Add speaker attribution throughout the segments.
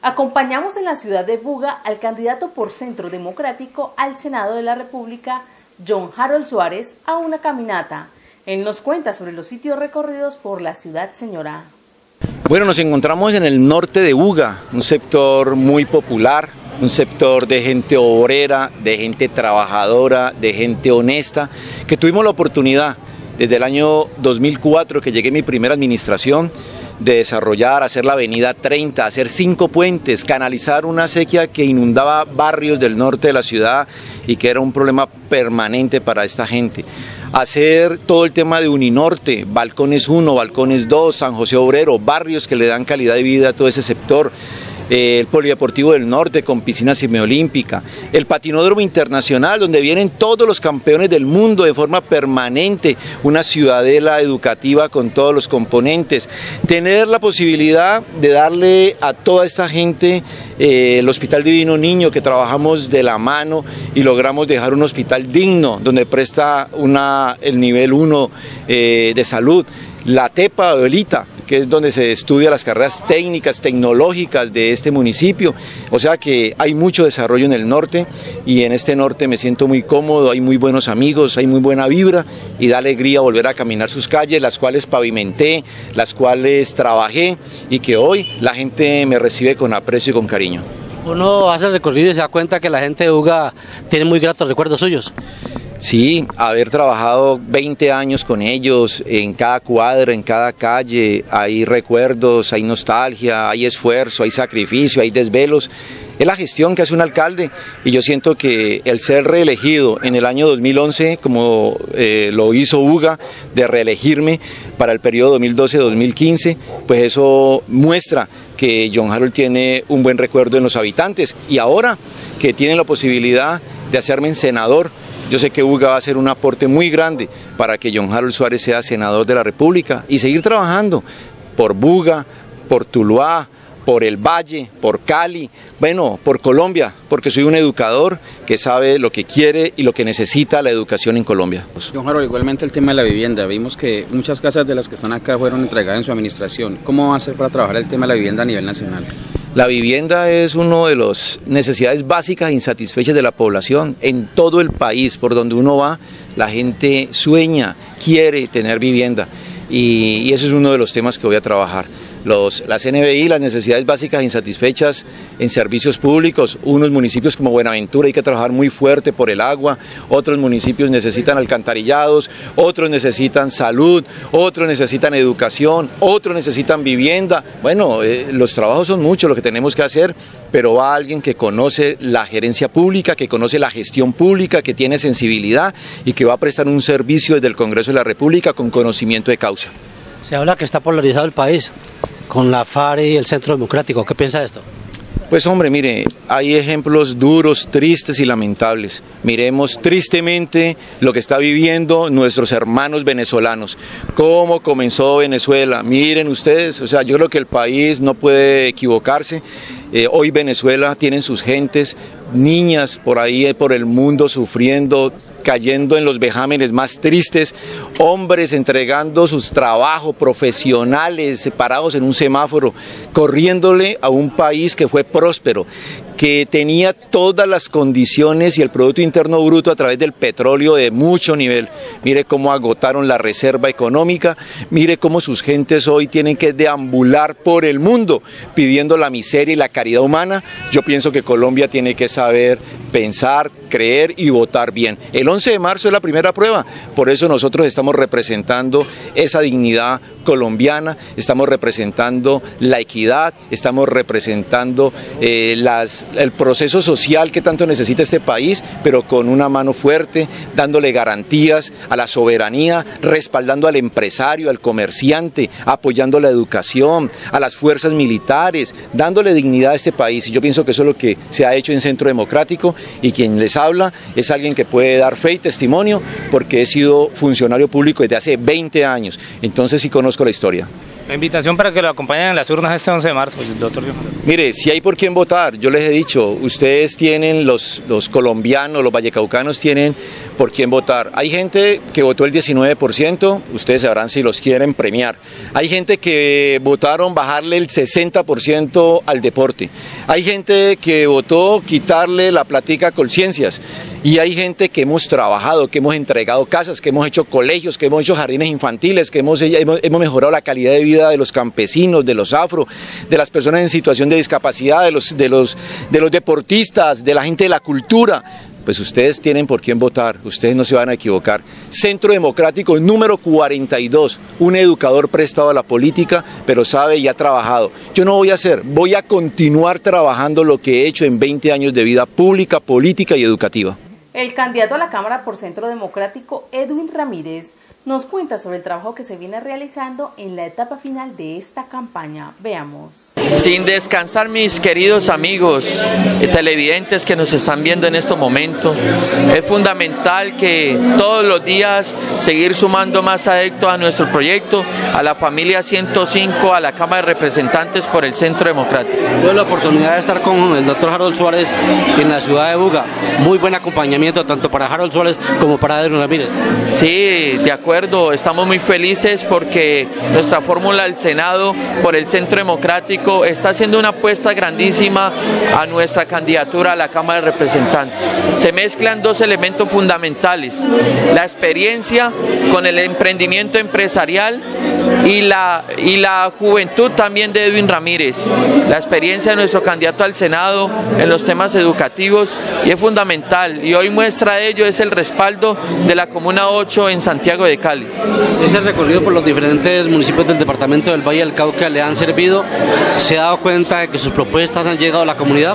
Speaker 1: Acompañamos en la ciudad de Buga al candidato por Centro Democrático al Senado de la República, John Harold Suárez, a una caminata. Él nos cuenta sobre los sitios recorridos por la ciudad, señora.
Speaker 2: Bueno, nos encontramos en el norte de Buga, un sector muy popular, un sector de gente obrera, de gente trabajadora, de gente honesta, que tuvimos la oportunidad desde el año 2004 que llegué a mi primera administración de desarrollar, hacer la avenida 30, hacer 5 puentes, canalizar una sequía que inundaba barrios del norte de la ciudad y que era un problema permanente para esta gente. Hacer todo el tema de Uninorte, Balcones 1, Balcones 2, San José Obrero, barrios que le dan calidad de vida a todo ese sector. El Polideportivo del Norte con piscina semiolímpica, el Patinódromo Internacional donde vienen todos los campeones del mundo de forma permanente, una ciudadela educativa con todos los componentes, tener la posibilidad de darle a toda esta gente el Hospital Divino Niño, que trabajamos de la mano y logramos dejar un hospital digno donde presta el nivel 1 de salud, la TEPA de Olita, que es donde se estudia las carreras técnicas, tecnológicas de este municipio. O sea que hay mucho desarrollo en el norte y en este norte me siento muy cómodo, hay muy buenos amigos, hay muy buena vibra y da alegría volver a caminar sus calles, las cuales pavimenté, las cuales trabajé y que hoy la gente me recibe con aprecio y con cariño.
Speaker 3: Uno hace el recorrido y se da cuenta que la gente de Buga tiene muy gratos recuerdos suyos.
Speaker 2: Sí, haber trabajado 20 años con ellos, en cada cuadra, en cada calle, hay recuerdos, hay nostalgia, hay esfuerzo, hay sacrificio, hay desvelos. Es la gestión que hace un alcalde y yo siento que el ser reelegido en el año 2011, como lo hizo Buga, de reelegirme para el periodo 2012-2015, pues eso muestra que John Harold tiene un buen recuerdo en los habitantes y ahora que tiene la posibilidad de hacerme senador, yo sé que Buga va a hacer un aporte muy grande para que John Harold Suárez sea senador de la República y seguir trabajando por Buga, por Tuluá, por el Valle, por Cali, bueno, por Colombia, porque soy un educador que sabe lo que quiere y lo que necesita la educación en Colombia.
Speaker 4: John Harold, igualmente el tema de la vivienda, vimos que muchas casas de las que están acá fueron entregadas en su administración. ¿Cómo va a hacer para trabajar el tema de la vivienda a nivel nacional?
Speaker 2: La vivienda es una de las necesidades básicas e insatisfechas de la población en todo el país. Por donde uno va, la gente sueña, quiere tener vivienda y ese es uno de los temas que voy a trabajar. Las NBI, las necesidades básicas insatisfechas en servicios públicos, unos municipios como Buenaventura hay que trabajar muy fuerte por el agua, otros municipios necesitan alcantarillados, otros necesitan salud, otros necesitan educación, otros necesitan vivienda. Bueno, los trabajos son muchos lo que tenemos que hacer, pero va alguien que conoce la gerencia pública, que conoce la gestión pública, que tiene sensibilidad y que va a prestar un servicio desde el Congreso de la República con conocimiento de causa.
Speaker 3: Se habla que está polarizado el país con la FARC y el Centro Democrático. ¿Qué piensa de esto?
Speaker 2: Pues hombre, mire, hay ejemplos duros, tristes y lamentables. Miremos tristemente lo que está viviendo nuestros hermanos venezolanos. ¿Cómo comenzó Venezuela? Miren ustedes, o sea, yo creo que el país no puede equivocarse. Hoy Venezuela tiene sus gentes, niñas por ahí, por el mundo sufriendo, cayendo en los vejámenes más tristes, hombres entregando sus trabajos profesionales, parados en un semáforo, corriéndole a un país que fue próspero, que tenía todas las condiciones y el Producto Interno Bruto a través del petróleo de mucho nivel. Mire cómo agotaron la reserva económica, mire cómo sus gentes hoy tienen que deambular por el mundo pidiendo la miseria y la caridad humana. Yo pienso que Colombia tiene que saber pensar, creer y votar bien. El 11 de marzo es la primera prueba, por eso nosotros estamos representando esa dignidad colombiana, estamos representando la equidad, estamos representando el proceso social que tanto necesita este país, pero con una mano fuerte, dándole garantías a la soberanía, respaldando al empresario, al comerciante, apoyando la educación, a las fuerzas militares, dándole dignidad a este país. Y yo pienso que eso es lo que se ha hecho en Centro Democrático y quien les habla es alguien que puede dar fe y testimonio porque he sido funcionario público desde hace 20 años, entonces sí conozco la historia.
Speaker 5: La invitación para que lo acompañen en las urnas este 11 de marzo, doctor.
Speaker 2: Mire, si hay por quién votar, yo les he dicho, ustedes tienen, los colombianos, los vallecaucanos tienen por quién votar. Hay gente que votó el 19%, ustedes sabrán si los quieren premiar. Hay gente que votaron bajarle el 60% al deporte. Hay gente que votó quitarle la platica a Colciencias. Y hay gente que hemos trabajado, que hemos entregado casas, que hemos hecho colegios, que hemos hecho jardines infantiles, que hemos mejorado la calidad de vida de los campesinos, de los afro, de las personas en situación de discapacidad, de los deportistas, de la gente de la cultura. Pues ustedes tienen por quién votar, ustedes no se van a equivocar. Centro Democrático número 42, un educador prestado a la política, pero sabe y ha trabajado. Yo no voy a continuar trabajando lo que he hecho en 20 años de vida pública, política y educativa.
Speaker 1: El candidato a la Cámara por Centro Democrático, Edwin Ramírez, nos cuenta sobre el trabajo que se viene realizando en la etapa final de esta campaña. Veamos.
Speaker 6: Sin descansar, mis queridos amigos televidentes que nos están viendo en este momento, es fundamental que todos los días seguir sumando más adeptos a nuestro proyecto, a la familia 105, a la Cámara de Representantes por el Centro Democrático.
Speaker 3: Tuve la oportunidad de estar con el doctor Harold Suárez en la ciudad de Buga. Muy buen acompañamiento tanto para Harold Suárez como para Edwin Ramírez.
Speaker 6: Sí, de acuerdo, estamos muy felices porque nuestra fórmula del Senado por el Centro Democrático está haciendo una apuesta grandísima a nuestra candidatura a la Cámara de Representantes. Se mezclan dos elementos fundamentales, la experiencia con el emprendimiento empresarial y la juventud también de Edwin Ramírez, la experiencia de nuestro candidato al Senado en los temas educativos, y es fundamental, y hoy muestra de ello es el respaldo de la Comuna 8 en Santiago de Cali.
Speaker 3: Ese recorrido por los diferentes municipios del departamento del Valle del Cauca le han servido, ¿se ha dado cuenta de que sus propuestas han llegado a la comunidad?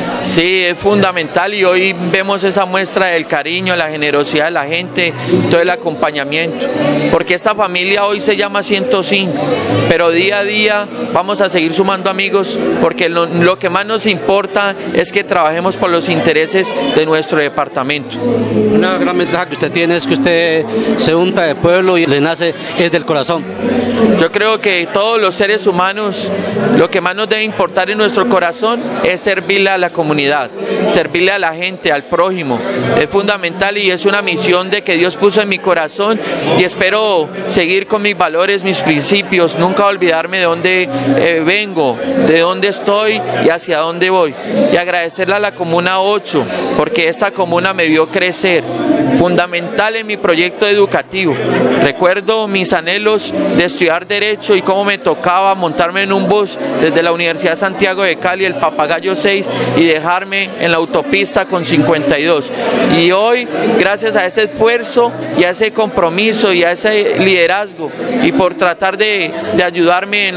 Speaker 6: Sí, es fundamental, y hoy vemos esa muestra del cariño, la generosidad de la gente, todo el acompañamiento, porque esta familia hoy se llama 105, pero día a día vamos a seguir sumando amigos, porque lo que más nos importa es que trabajemos por los intereses de nuestro departamento.
Speaker 3: Una gran ventaja que usted tiene es que usted se unta de pueblo y le nace es del corazón.
Speaker 6: Yo creo que todos los seres humanos, lo que más nos debe importar en nuestro corazón es servirle a la comunidad, servirle a la gente, al prójimo. Es fundamental y es una misión de que Dios puso en mi corazón, y espero seguir con mis valores, mis principios, nunca olvidarme de dónde vengo, de dónde estoy y hacia dónde voy. Y agradecerle a la Comuna 8, porque esta comuna me vio crecer, fundamental en mi proyecto educativo. Recuerdo mis anhelos de estudiar Derecho y cómo me tocaba montarme en un bus desde la Universidad Santiago de Cali, el Papagayo 6, y dejarme en la autopista con 52. Y hoy, gracias a ese esfuerzo y a ese compromiso y a ese liderazgo, y por tratar de ayudarme en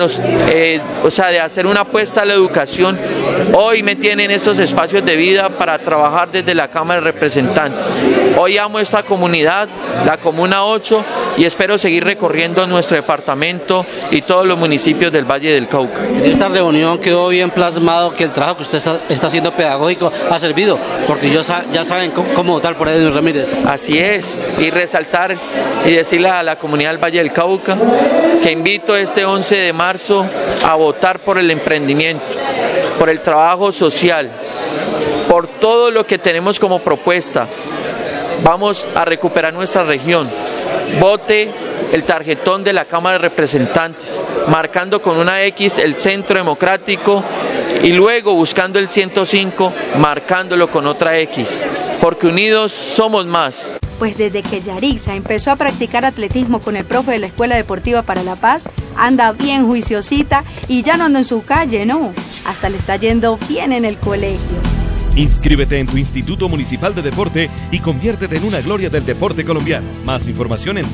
Speaker 6: de hacer una apuesta a la educación, hoy me tienen estos espacios de vida para trabajar desde la Cámara de Representantes. Hoy amo esta comunidad, la Comuna 8, y espero seguir recorriendo nuestro departamento y todos los municipios del Valle del Cauca.
Speaker 3: En esta reunión quedó bien plasmado que el trabajo que usted está haciendo pedagógico ha servido, porque ya saben cómo votar por Edwin Ramírez.
Speaker 6: Así es, y resaltar y decirle a la comunidad del Valle del Cauca que invito este 11 de marzo a votar por el emprendimiento, por el trabajo social, por todo lo que tenemos como propuesta. Vamos a recuperar nuestra región. Vote el tarjetón de la Cámara de Representantes, marcando con una X el Centro Democrático, y luego buscando el 105, marcándolo con otra X, porque unidos somos más.
Speaker 7: Pues desde que Yarixa empezó a practicar atletismo con el profe de la Escuela Deportiva para la Paz, anda bien juiciosita y ya no anda en su calle, no, hasta le está yendo bien en el colegio.
Speaker 8: Inscríbete en tu Instituto Municipal de Deporte y conviértete en una gloria del deporte colombiano. Más información en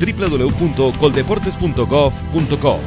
Speaker 8: www.coldeportes.gov.co.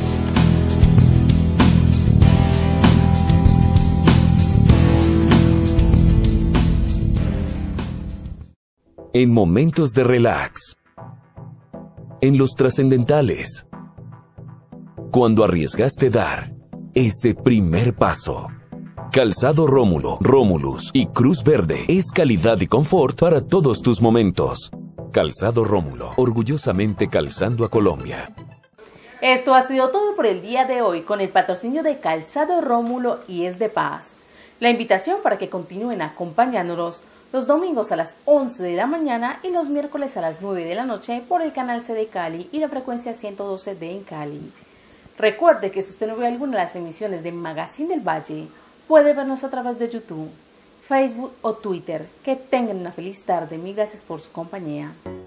Speaker 9: En momentos de relax, en los trascendentales, cuando arriesgaste dar ese primer paso. Calzado Rómulo, Rómulus y Cruz Verde es calidad y confort para todos tus momentos. Calzado Rómulo, orgullosamente calzando a Colombia.
Speaker 1: Esto ha sido todo por el día de hoy con el patrocinio de Calzado Rómulo y Es de Paz. La invitación para que continúen acompañándonos los domingos a las 11 de la mañana y los miércoles a las 9 de la noche por el canal C de Cali y la frecuencia 112D en Cali. Recuerde que si usted no ve alguna de las emisiones de Magazine del Valle, puede vernos a través de YouTube, Facebook o Twitter. Que tengan una feliz tarde. Mil gracias por su compañía.